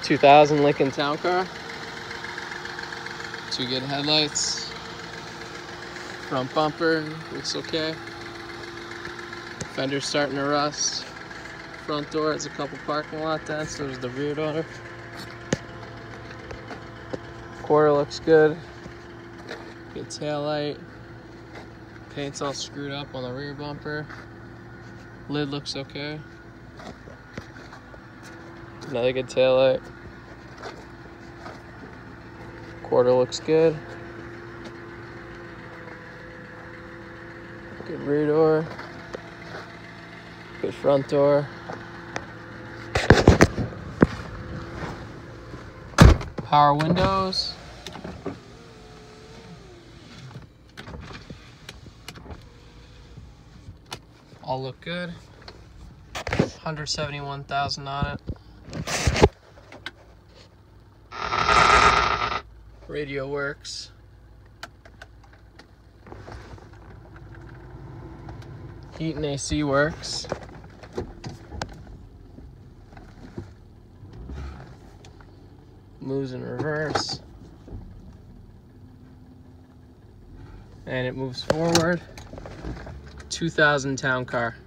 2000 Lincoln TownCar. 2 good headlights. Front bumper looks okay. Fender's starting to rust. Front door has a couple parking lot dents. So does the rear door. Quarter looks good. Good tail light. Paint's all screwed up on the rear bumper. Lid looks okay. Another good tail light. Quarter looks good. Good rear door. Good front door. Power windows. All look good. 171,000 on it. Radio works. Heat and AC works. Moves in reverse. And it moves forward. 2000 TownCar.